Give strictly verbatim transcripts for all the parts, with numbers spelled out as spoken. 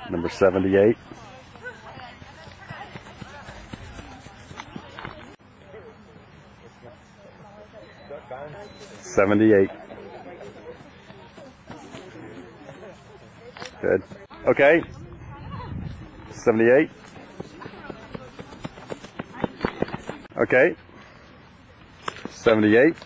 Number seventy-eight. seventy-eight. Good. Okay. seventy-eight. Okay. seventy-eight.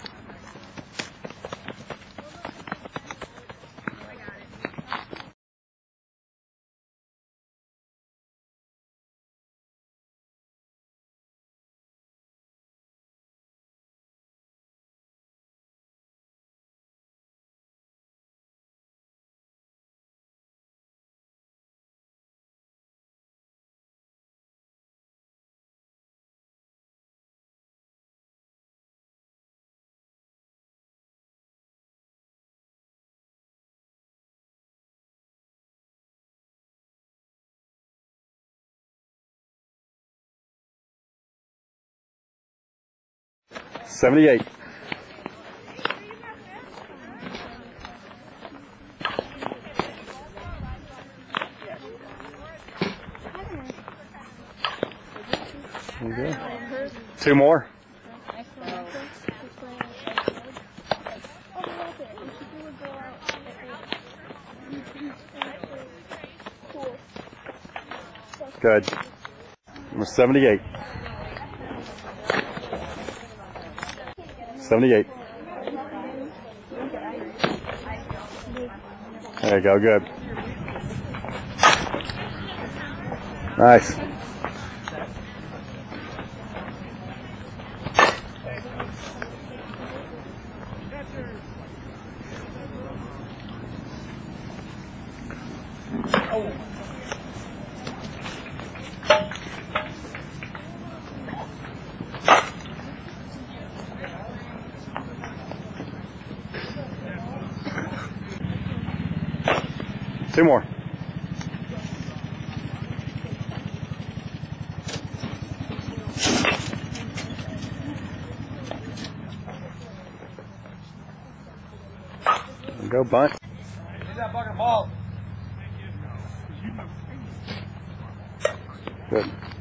seventy-eight. Okay. Two more. Good. Number seventy-eight. seventy-eight. There you go, good. Nice. Two more. Go bunt. Get that fucking ball. Good.